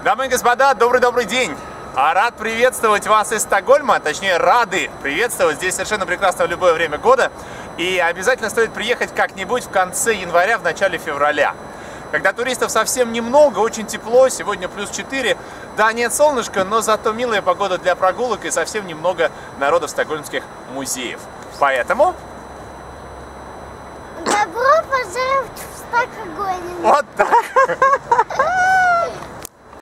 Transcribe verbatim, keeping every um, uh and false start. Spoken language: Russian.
Дамы и господа, добрый-добрый день! А рад приветствовать вас из Стокгольма, точнее рады приветствовать. Здесь совершенно прекрасно в любое время года. И обязательно стоит приехать как-нибудь в конце января, в начале февраля. Когда туристов совсем немного, очень тепло, сегодня плюс четыре. Да, нет солнышка, но зато милая погода для прогулок и совсем немного народа в стокгольмских музеев. Поэтому... Добро пожаловать в Стокгольм! Вот так!